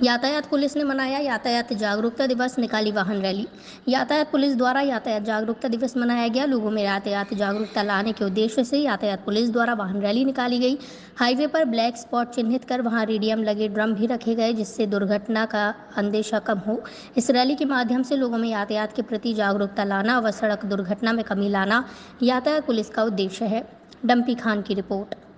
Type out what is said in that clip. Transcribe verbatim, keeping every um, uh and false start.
यातायात पुलिस ने मनाया यातायात जागरूकता दिवस, निकाली वाहन रैली। यातायात पुलिस द्वारा यातायात जागरूकता दिवस मनाया गया। लोगों में यातायात जागरूकता लाने के उद्देश्य से यातायात पुलिस द्वारा वाहन रैली निकाली गई। हाईवे पर ब्लैक स्पॉट चिन्हित कर वहां रेडियम लगे ड्रम भी रखे गए, जिससे दुर्घटना का अंदेशा कम हो। इस रैली के माध्यम से लोगों में यातायात के प्रति जागरूकता लाना व सड़क दुर्घटना में कमी लाना यातायात पुलिस का उद्देश्य है। डम्पी खान की रिपोर्ट।